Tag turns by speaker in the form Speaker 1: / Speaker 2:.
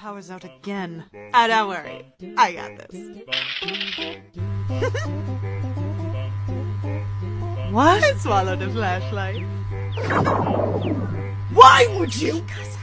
Speaker 1: power's out again. Ah, don't worry. I got this. What? I swallowed a flashlight.
Speaker 2: Why would you?
Speaker 1: Because